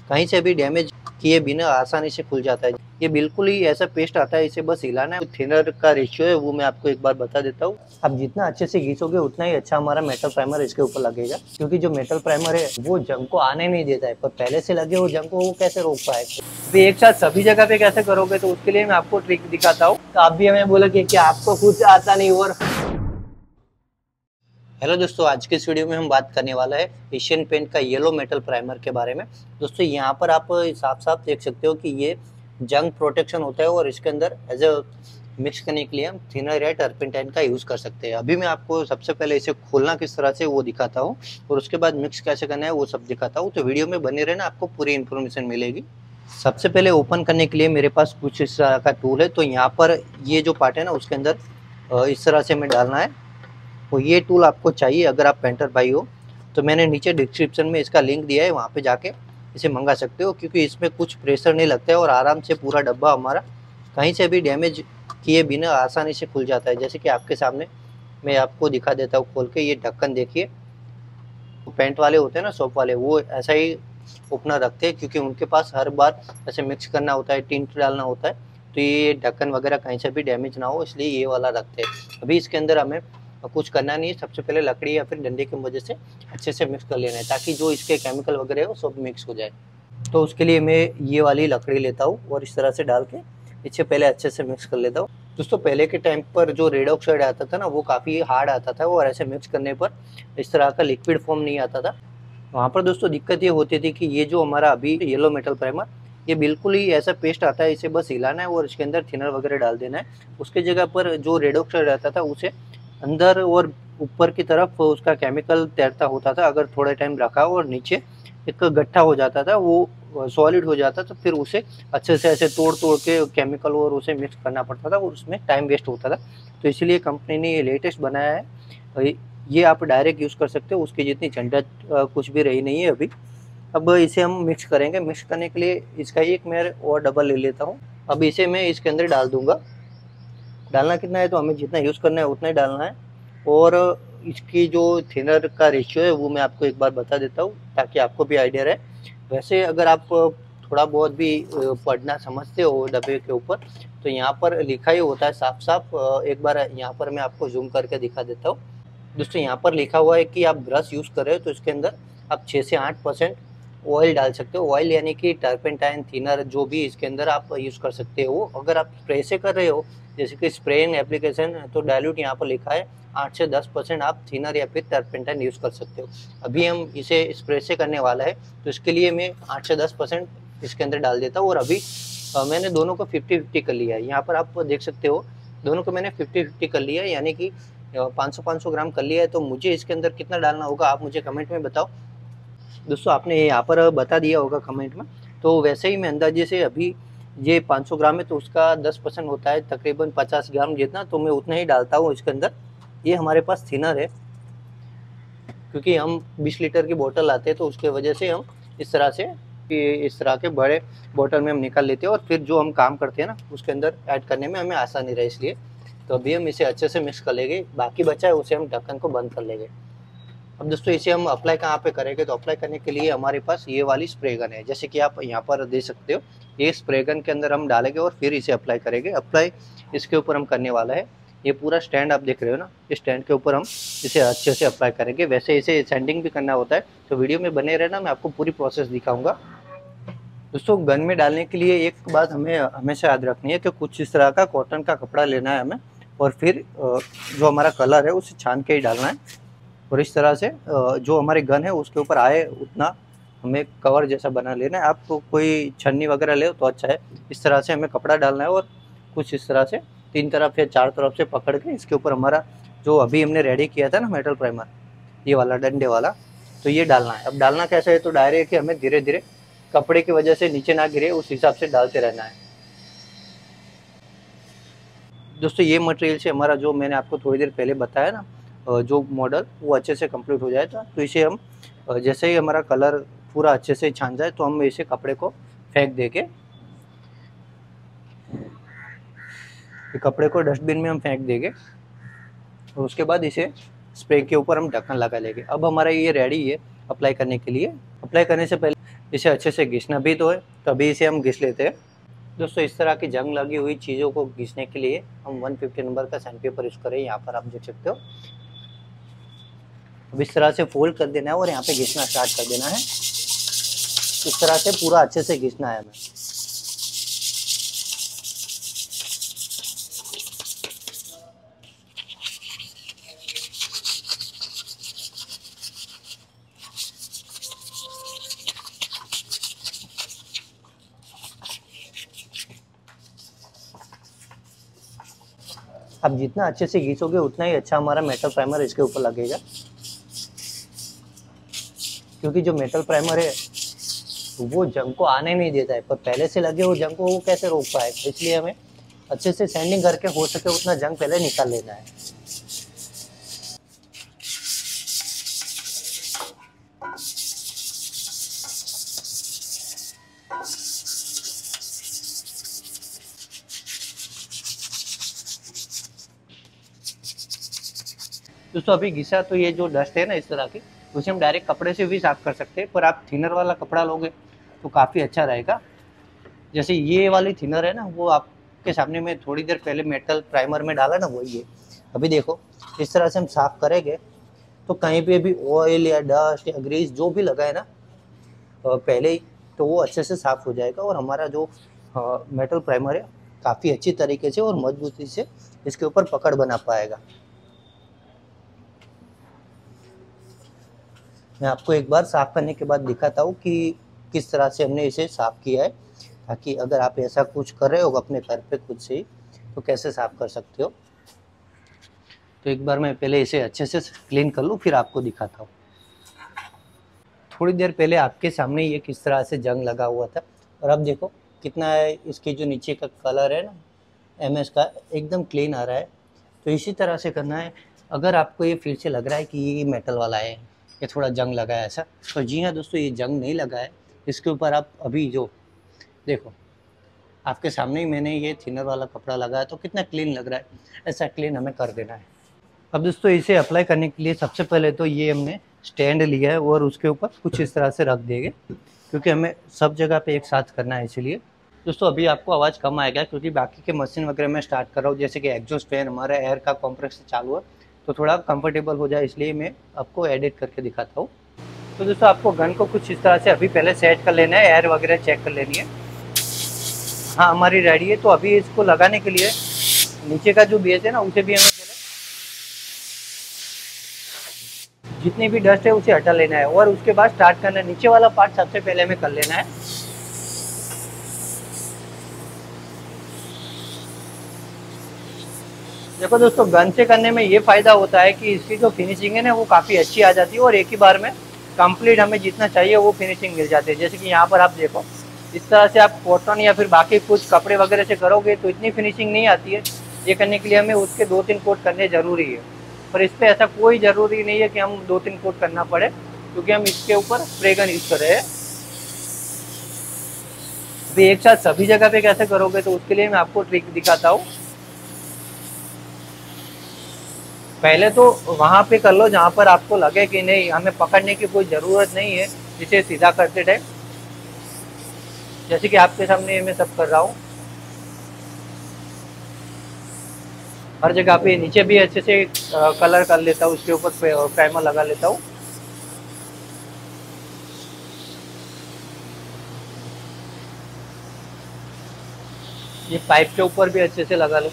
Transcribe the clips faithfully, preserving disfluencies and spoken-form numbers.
कहीं से भी डैमेज किए बिना आसानी से खुल जाता है। ये बिल्कुल ही ऐसा पेस्ट आता है, इसे बस हिलाना है। थिनर का रेशियो है वो मैं आपको एक बार बता देता हूँ। आप जितना अच्छे से घिसोगे उतना ही अच्छा हमारा मेटल प्राइमर इसके ऊपर लगेगा, क्योंकि जो मेटल प्राइमर है वो जंग को आने नहीं देता है, पर पहले से लगे वो जंग को वो कैसे रोक पाएगा। अभी एक साथ सभी जगह पे कैसे करोगे, तो उसके लिए मैं आपको ट्रिक दिखाता हूँ। तो आप भी हमें बोला कि क्या आपको कुछ आता नहीं। और हेलो दोस्तों, आज के इस वीडियो में हम बात करने वाला है एशियन पेंट का येलो मेटल प्राइमर के बारे में। दोस्तों यहाँ पर आप साफ साफ देख सकते हो कि ये जंग प्रोटेक्शन होता है और इसके अंदर एज अ मिक्स करने के लिए हम थिनर या टर्पेंटाइन का यूज़ कर सकते हैं। अभी मैं आपको सबसे पहले इसे खोलना किस तरह से वो दिखाता हूँ और उसके बाद मिक्स कैसे करना है वो सब दिखाता हूँ। तो वीडियो में बने रहना, आपको पूरी इन्फॉर्मेशन मिलेगी। सबसे पहले ओपन करने के लिए मेरे पास कुछ इस तरह का टूल है। तो यहाँ पर ये जो पार्ट है ना उसके अंदर इस तरह से हमें डालना है। तो ये टूल आपको चाहिए अगर आप पेंटर भाई हो, तो मैंने नीचे डिस्क्रिप्शन में इसका लिंक दिया है, वहाँ पे जाके इसे मंगा सकते हो, क्योंकि इसमें कुछ प्रेशर नहीं लगता है और आराम से पूरा डब्बा हमारा कहीं से भी डैमेज किए बिना आसानी से खुल जाता है। जैसे कि आपके सामने मैं आपको दिखा देता हूँ खोल के। ये ढक्कन देखिए, पेंट वाले होते हैं ना शॉप वाले, वो ऐसा ही ओपनर रखते हैं, क्योंकि उनके पास हर बार ऐसे मिक्स करना होता है, टिंट डालना होता है, तो ये ढक्कन वगैरह कहीं से भी डैमेज ना हो, इसलिए ये वाला रखते हैं। अभी इसके अंदर हमें कुछ करना नहीं है, सबसे पहले लकड़ी या फिर डंडे की मदद से अच्छे से मिक्स कर लेना है, ताकि जो इसके केमिकल वगैरह है वो सब मिक्स हो जाए। तो उसके लिए मैं ये वाली लकड़ी लेता हूँ और इस तरह से डाल के इसे पहले अच्छे से मिक्स कर लेता हूँ। दोस्तों पहले के टाइम पर जो रेड ऑक्साइड आता था ना वो काफ़ी हार्ड आता था, और ऐसे मिक्स करने पर इस तरह का लिक्विड फॉर्म नहीं आता था। वहाँ पर दोस्तों दिक्कत ये होती थी कि ये जो हमारा अभी येलो मेटल प्राइमर, ये बिल्कुल ही ऐसा पेस्ट आता है, इसे बस हिलाना है और इसके अंदर थिनर वगैरह डाल देना है। उसके जगह पर जो रेड ऑक्साइड आता था उसे अंदर और ऊपर की तरफ उसका केमिकल तैरता होता था। अगर थोड़ा टाइम रखा और नीचे एक गट्ठा हो जाता था, वो सॉलिड हो जाता, तो फिर उसे अच्छे से ऐसे तोड़ तोड़ के केमिकल और उसे मिक्स करना पड़ता था और उसमें टाइम वेस्ट होता था। तो इसलिए कंपनी ने ये लेटेस्ट बनाया है, ये आप डायरेक्ट यूज़ कर सकते हो, उसकी जितनी झंझट कुछ भी रही नहीं है अभी। अब इसे हम मिक्स करेंगे। मिक्स करने के लिए इसका एक मैं और डबल ले लेता हूँ। अब इसे मैं इसके अंदर डाल दूंगा। डालना कितना है, तो हमें जितना यूज़ करना है उतना ही डालना है। और इसकी जो थिनर का रेशियो है वो मैं आपको एक बार बता देता हूँ, ताकि आपको भी आइडिया रहे। वैसे अगर आप थोड़ा बहुत भी पढ़ना समझते हो डब्बे के ऊपर, तो यहाँ पर लिखा ही होता है साफ साफ। एक बार यहाँ पर मैं आपको जूम करके दिखा देता हूँ। दोस्तों यहाँ पर लिखा हुआ है कि आप ब्रश यूज़ कर रहे हो तो इसके अंदर आप छः से आठ परसेंट ऑयल डाल सकते हो। ऑयल यानी कि टर्पेंटाइन, थिनर, जो भी इसके अंदर आप यूज़ कर सकते हो। अगर आप स्प्रे से कर रहे हो, जैसे कि स्प्रे एंड एप्लीकेशन, तो डायल्यूट यहाँ पर लिखा है आठ से दस परसेंट आप थिनर या फिर टर्पेंटाइन यूज़ कर सकते हो। अभी हम इसे स्प्रे से करने वाला है, तो इसके लिए मैं आठ से दस परसेंट इसके अंदर डाल देता हूँ। और अभी आ, मैंने दोनों को फिफ्टी फिफ्टी कर लिया है। यहाँ पर आप देख सकते हो दोनों को मैंने फिफ्टी फिफ्टी कर लिया है, यानी कि पाँच सौ पाँच सौ ग्राम कर लिया है। तो मुझे इसके अंदर कितना डालना होगा आप मुझे कमेंट में बताओ। दोस्तों आपने यहाँ पर बता दिया होगा कमेंट में, तो वैसे ही मैं अंदाजे से अभी ये पाँच सौ ग्राम है तो उसका दस परसेंट होता है तकरीबन पचास ग्राम जितना, तो मैं उतना ही डालता हूँ इसके अंदर। ये हमारे पास थिनर है, क्योंकि हम बीस लीटर की बोतल लाते हैं, तो उसके वजह से हम इस तरह से कि इस तरह के बड़े बोतल में हम निकाल लेते हैं, और फिर जो हम काम करते हैं ना उसके अंदर ऐड करने में हमें आसानी रहे इसलिए। तो अभी हम इसे अच्छे से मिक्स कर लेंगे, बाकी बचा है उसे हम ढक्कन को बंद कर लेंगे। अब दोस्तों इसे हम अप्लाई कहाँ पे करेंगे, तो अप्लाई करने के लिए हमारे पास ये वाली स्प्रे गन है, जैसे कि आप यहाँ पर देख सकते हो। ये स्प्रे गन के अंदर हम डालेंगे और फिर इसे अप्लाई करेंगे। अप्लाई इसके ऊपर हम करने वाला है। ये पूरा स्टैंड आप देख रहे हो ना, इस स्टैंड के ऊपर हम इसे अच्छे से अप्लाई करेंगे। वैसे इसे सैंडिंग भी करना होता है, तो वीडियो में बने रहना, मैं आपको पूरी प्रोसेस दिखाऊंगा। दोस्तों गन में डालने के लिए एक बात हमें हमेशा याद रखनी है कि कुछ इस तरह का कॉटन का कपड़ा लेना है हमें, और फिर जो हमारा कलर है उसे छान के ही डालना है। और इस तरह से जो हमारे गन है उसके ऊपर आए उतना हमें कवर जैसा बना लेना है। आप तो कोई छन्नी वगैरह ले तो अच्छा है। इस तरह से हमें कपड़ा डालना है और कुछ इस तरह से तीन तरफ या चार तरफ से पकड़ के इसके ऊपर हमारा जो अभी हमने रेडी किया था ना मेटल प्राइमर, ये वाला डंडे वाला, तो ये डालना है। अब डालना कैसे है, तो डायरेक्ट हमें धीरे धीरे कपड़े की वजह से नीचे ना गिरे उस हिसाब से डालते रहना है। दोस्तों ये मटेरियल से हमारा जो मैंने आपको थोड़ी देर पहले बताया ना जो मॉडल, वो अच्छे से कंप्लीट हो जाएगा। तो इसे हम जैसे ही हमारा कलर पूरा अच्छे से छान जाए तो हम इसे कपड़े को फेंक देंगे, कपड़े को डस्टबिन में हम फेंक देंगे, और उसके बाद इसे स्प्रे के ऊपर हम ढक्कन लगा लेंगे। अब हमारा ये रेडी है अप्लाई करने के लिए। अप्लाई करने से पहले इसे अच्छे से घिसना भी तो है, तभी इसे हम घिस लेते हैं। दोस्तों इस तरह की जंग लगी हुई चीज़ों को घिसने के लिए हम वन फिफ्टी नंबर का सैंड पेपर यूज़ करें। यहाँ पर आप देख सकते हो। अब इस तरह से फोल्ड कर देना है और यहाँ पे घिसना स्टार्ट कर देना है। इस तरह से पूरा अच्छे से घिसना है हमें। अब जितना अच्छे से घिसोगे उतना ही अच्छा हमारा मेटल प्राइमर इसके ऊपर लगेगा, क्योंकि जो मेटल प्राइमर है वो जंग को आने नहीं देता है, पर पहले से लगे वो जंग को वो कैसे रोक पाएगा। इसलिए हमें अच्छे से सैंडिंग करके हो सके उतना जंग पहले निकाल लेना है। दोस्तों अभी घिसा तो ये जो डस्ट है ना इस तरह की, उसे हम डायरेक्ट कपड़े से भी साफ कर सकते हैं, पर आप थिनर वाला कपड़ा लोगे तो काफ़ी अच्छा रहेगा। जैसे ये वाली थिनर है ना, वो आपके सामने में थोड़ी देर पहले मेटल प्राइमर में डाला ना, वही है। अभी देखो इस तरह से हम साफ करेंगे तो कहीं पे भी ऑयल या डस्ट या ग्रीस जो भी लगा है ना पहले ही, तो वो अच्छे से साफ हो जाएगा और हमारा जो मेटल प्राइमर है काफ़ी अच्छी तरीके से और मजबूती से इसके ऊपर पकड़ बना पाएगा। मैं आपको एक बार साफ करने के बाद दिखाता हूँ कि किस तरह से हमने इसे साफ किया है, ताकि अगर आप ऐसा कुछ कर रहे हो अपने घर पे खुद से ही तो कैसे साफ कर सकते हो। तो एक बार मैं पहले इसे अच्छे से क्लीन कर लूँ, फिर आपको दिखाता हूँ। थोड़ी देर पहले आपके सामने ये किस तरह से जंग लगा हुआ था, और अब देखो कितना है इसके जो नीचे का कलर है ना एम एस का, एकदम क्लीन आ रहा है। तो इसी तरह से करना है। अगर आपको ये फिर से लग रहा है कि ये मेटल वाला है, ये थोड़ा जंग लगा है ऐसा, तो जी हाँ दोस्तों, ये जंग नहीं लगा है। इसके ऊपर आप अभी जो देखो आपके सामने ही मैंने ये थिनर वाला कपड़ा लगाया तो कितना क्लीन लग रहा है। ऐसा क्लीन हमें कर देना है। अब दोस्तों इसे अप्लाई करने के लिए सबसे पहले तो ये हमने स्टैंड लिया है और उसके ऊपर कुछ इस तरह से रख देंगे, क्योंकि हमें सब जगह पे एक साथ करना है। इसलिए दोस्तों अभी आपको आवाज़ कम आएगा, क्योंकि बाकी के मशीन वगैरह मैं स्टार्ट कर रहा हूँ, जैसे कि एग्जॉस्ट फैन हमारा एयर का कॉम्प्रेसर चालू है, तो थोड़ा कंफर्टेबल हो जाए इसलिए मैं आपको एडिट करके दिखाता हूँ। तो दोस्तों आपको गन को कुछ इस तरह से अभी पहले सेट कर लेना है, एयर वगैरह चेक कर लेनी है। हाँ हमारी रेडी है। तो अभी इसको लगाने के लिए नीचे का जो बेस है ना, उसे भी हमें पहले जितनी भी डस्ट है उसे हटा लेना है और उसके बाद स्टार्ट करना है। नीचे वाला पार्ट सबसे पहले हमें कर लेना है। देखो दोस्तों गन से करने में ये फायदा होता है कि इसकी जो फिनिशिंग है ना वो काफ़ी अच्छी आ जाती है और एक ही बार में कंप्लीट हमें जितना चाहिए वो फिनिशिंग मिल जाती है। जैसे कि यहाँ पर आप देखो इस तरह से आप कॉटन या फिर बाकी कुछ कपड़े वगैरह से करोगे तो इतनी फिनिशिंग नहीं आती है। ये करने के लिए हमें उसके दो तीन कोट करने ज़रूरी है, पर इस पर ऐसा कोई ज़रूरी नहीं है कि हम दो तीन कोट करना पड़े, क्योंकि हम इसके ऊपर स्प्रे गन यूज़ कर रहे हैं। अभी एक साथ सभी जगह पे कैसे करोगे तो उसके लिए मैं आपको ट्रिक दिखाता हूँ। पहले तो वहाँ पे कर लो जहाँ पर आपको लगे कि नहीं हमें पकड़ने की कोई ज़रूरत नहीं है इसे सीधा करते टाइम, जैसे कि आपके सामने मैं सब कर रहा हूँ। हर जगह पे नीचे भी अच्छे से कलर कर लेता हूँ, उसके ऊपर प्राइमर लगा लेता हूँ। ये पाइप के ऊपर भी अच्छे से लगा लो।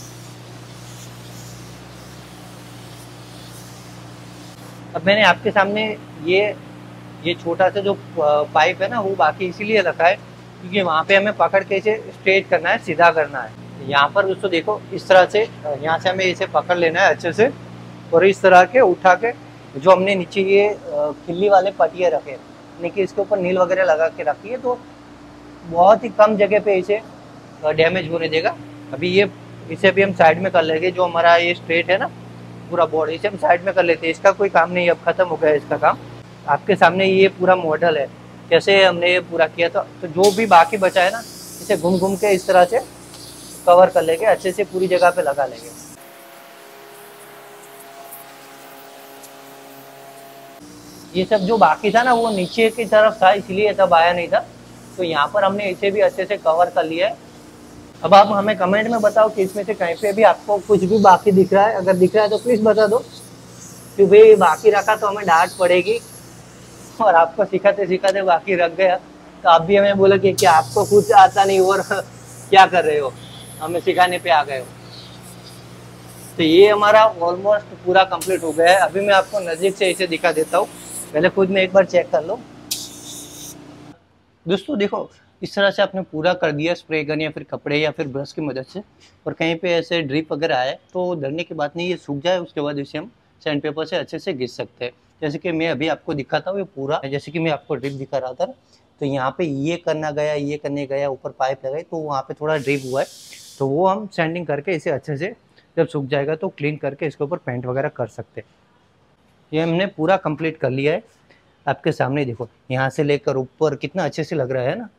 अब मैंने आपके सामने ये ये छोटा सा जो पाइप है ना वो बाकी इसीलिए रखा है क्योंकि वहाँ पे हमें पकड़ के इसे स्ट्रेट करना है, सीधा करना है। यहाँ पर दोस्तों देखो इस तरह से यहाँ से हमें इसे पकड़ लेना है अच्छे से, और इस तरह के उठा के जो हमने नीचे ये खिल्ली वाले पटिए रखे यानी कि इसके ऊपर नील वगैरह लगा के रखी है, तो बहुत ही कम जगह पे इसे डैमेज होने देगा। अभी ये इसे भी हम साइड में कर लेंगे। जो हमारा ये स्ट्रेट है ना पूरा बोर्ड, इसे हम साइड में कर लेते हैं। इसका कोई काम नहीं, अब खत्म हो गया इसका काम। आपके सामने ये पूरा मॉडल है कैसे हमने ये पूरा किया था। तो जो भी बाकी बचा है ना इसे घूम घूम के इस तरह से कवर कर लेंगे, अच्छे से पूरी जगह पे लगा लेंगे। ये सब जो बाकी था ना वो नीचे की तरफ था, इसलिए तब आया नहीं था। तो यहाँ पर हमने इसे भी अच्छे से कवर कर लिया है। अब आप हमें कमेंट में बताओ कि इसमें से कहीं पे भी आपको कुछ भी बाकी दिख रहा है, अगर दिख रहा है तो प्लीज बता दो, कि भाई बाकी रखा तो हमें डांट पड़ेगी, और आपको सिखाते सिखाते बाकी रख गया तो आप भी हमें बोलोगे कि आपको कुछ आता नहीं और क्या कर रहे हो, हमें सिखाने पे आ गए हो। तो ये हमारा ऑलमोस्ट पूरा कंप्लीट हो गया है। अभी मैं आपको नजदीक से इसे दिखा देता हूँ, पहले खुद में एक बार चेक कर लो। दोस्तों देखो, इस तरह से आपने पूरा कर दिया स्प्रे गन या फिर कपड़े या फिर ब्रश की मदद से, और कहीं पे ऐसे ड्रिप वगैरह आए तो डरने की बात नहीं, ये सूख जाए उसके बाद इसे हम सैंड पेपर से अच्छे से घिस सकते हैं। जैसे कि मैं अभी आपको दिखाता हूँ, ये पूरा जैसे कि मैं आपको ड्रिप दिखा रहा था, तो यहाँ पे ये करना गया, ये करने गया, ऊपर पाइप लगाई तो वहाँ पे थोड़ा ड्रिप हुआ है, तो वो हम सैंडिंग करके इसे अच्छे से जब सूख जाएगा तो क्लीन करके इसके ऊपर पेंट वगैरह कर सकते हैं। ये हमने पूरा कंप्लीट कर लिया है, आपके सामने देखो, यहाँ से लेकर ऊपर कितना अच्छे से लग रहा है ना।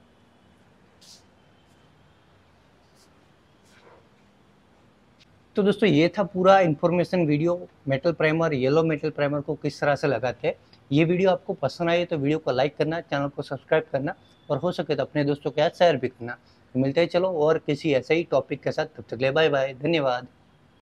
तो दोस्तों ये था पूरा information video, metal primer, yellow metal primer को किस तरह से लगाते हैं। ये वीडियो आपको पसंद आई तो वीडियो को लाइक करना, चैनल को सब्सक्राइब करना, और हो सके तो अपने दोस्तों के साथ शेयर भी करना। तो मिलते हैं चलो और किसी ऐसे ही टॉपिक के साथ, तब तक ले बाय बाय, धन्यवाद।